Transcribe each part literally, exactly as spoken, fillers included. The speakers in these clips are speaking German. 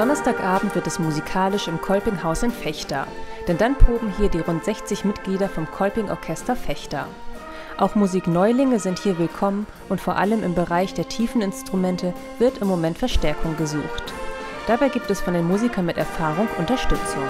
Donnerstagabend wird es musikalisch im Kolpinghaus in Vechta, denn dann proben hier die rund sechzig Mitglieder vom Kolping-Orchester Vechta. Auch Musikneulinge sind hier willkommen und vor allem im Bereich der tiefen Instrumente wird im Moment Verstärkung gesucht. Dabei gibt es von den Musikern mit Erfahrung Unterstützung.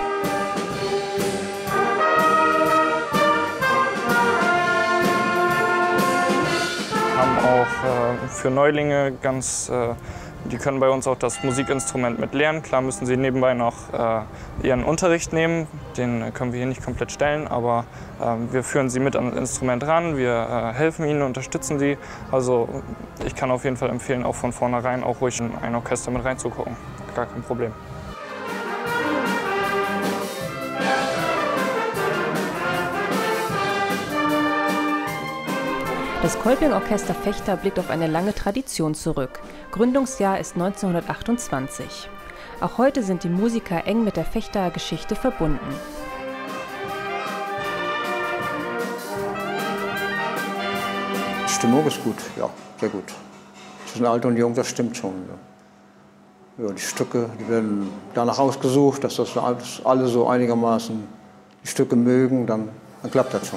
Wir haben auch äh, für Neulinge ganz, äh, die können bei uns auch das Musikinstrument mit lernen. Klar müssen sie nebenbei noch äh, ihren Unterricht nehmen, den können wir hier nicht komplett stellen, aber äh, wir führen sie mit an das Instrument ran, wir äh, helfen ihnen, unterstützen sie. Also ich kann auf jeden Fall empfehlen, auch von vornherein auch ruhig in ein Orchester mit reinzugucken. Gar kein Problem. Das Kolping-Orchester Vechta blickt auf eine lange Tradition zurück. Gründungsjahr ist neunzehnhundertachtundzwanzig. Auch heute sind die Musiker eng mit der Vechtaer Geschichte verbunden. Die Stimmung ist gut, ja, sehr gut. Zwischen alt und jung, das stimmt schon. Ja, die Stücke, die werden danach ausgesucht, dass das alle so einigermaßen die Stücke mögen, dann, dann klappt das schon.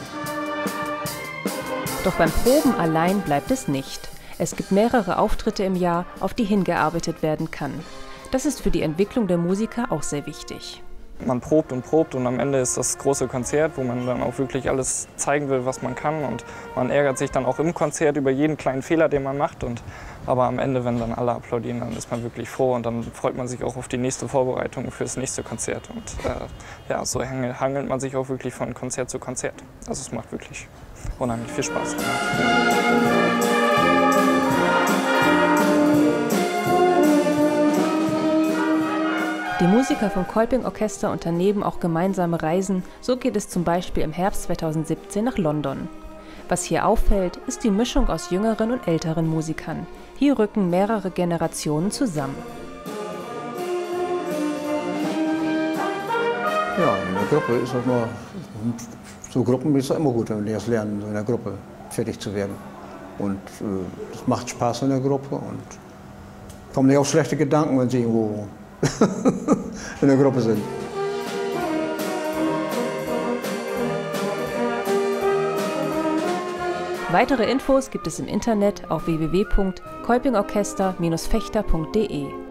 Doch beim Proben allein bleibt es nicht. Es gibt mehrere Auftritte im Jahr, auf die hingearbeitet werden kann. Das ist für die Entwicklung der Musiker auch sehr wichtig. Man probt und probt und am Ende ist das große Konzert, wo man dann auch wirklich alles zeigen will, was man kann. Und man ärgert sich dann auch im Konzert über jeden kleinen Fehler, den man macht. Und, aber am Ende, wenn dann alle applaudieren, dann ist man wirklich froh und dann freut man sich auch auf die nächste Vorbereitung für das nächste Konzert. Und äh, ja, so hangelt man sich auch wirklich von Konzert zu Konzert. Also es macht wirklich unheimlich viel Spaß. Die Musiker vom Kolping-Orchester unternehmen auch gemeinsame Reisen. So geht es zum Beispiel im Herbst zweitausendsiebzehn nach London. Was hier auffällt, ist die Mischung aus jüngeren und älteren Musikern. Hier rücken mehrere Generationen zusammen. Ja, in der Gruppe ist das mal, so Gruppen ist es immer gut, wenn die das lernen, so in der Gruppe fertig zu werden. Und es äh, macht Spaß in der Gruppe und kommen nicht auf schlechte Gedanken, wenn sie irgendwo in der Gruppe sind. Weitere Infos gibt es im Internet auf w w w punkt kolpingorchester Bindestrich vechta punkt de.